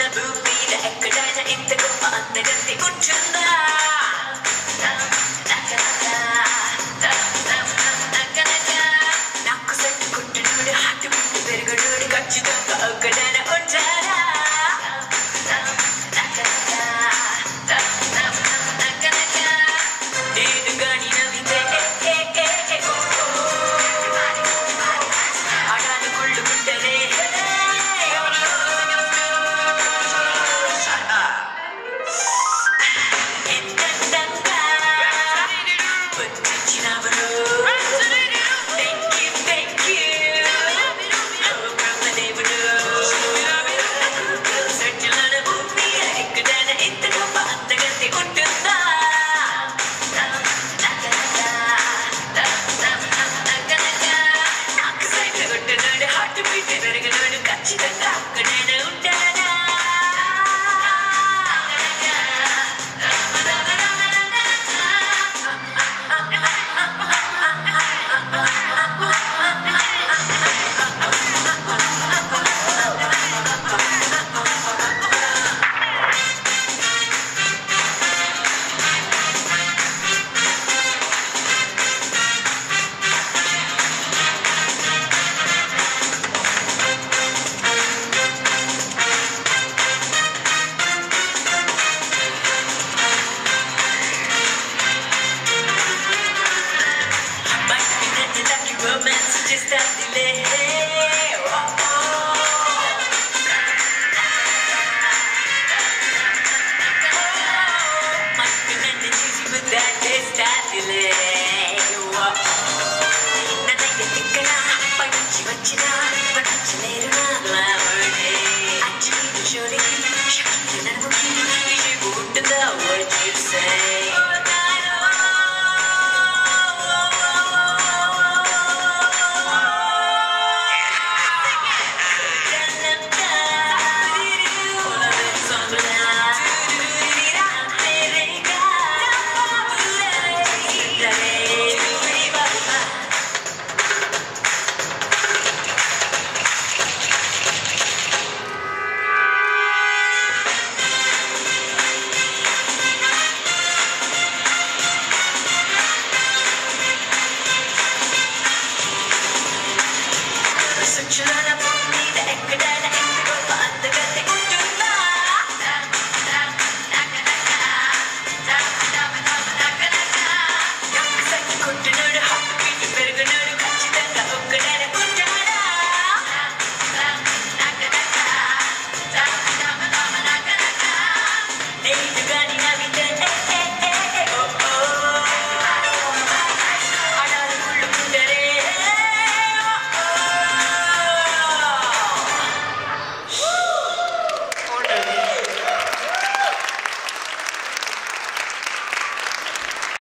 భూమిలో ఎక్కడైనా ఇంత గొప్ప అందగత్తి ఉంటుందా? నాకు సట్టుకుంటున్నాడు హార్ట్ బీట్ పెరుగుడు ఖచ్చితంగా ఒక్కడైనా ఉంటారా? నేను గాని నవ్వితే ఆడాలు కొళ్ళుకుంటనే ఎంతంగా వచ్చిచ్చినవరు. థ్యాంక్ యూ బ్రహ్మదేవుడు. సజ్జలన భూమి ఎక్కడైనా ఇంత గొప్ప అందగత్తి ఉంటుందా? నాకు సైట్ కొట్టున్నాడు హార్ట్ బీట్ పెరుగున్నాడు ఖచ్చితంగా ఒక్కడైనా ఉంటాడా? Romance just a delay. Must be meant to choose you with that just a delay. నన్ను ఎత్తికనా పడించి వచ్చినా పడించలేరునా లావడే అచ్చిని షోడి షకిన నడుముకి ఇషి ఉంటుందా? What you say? Such a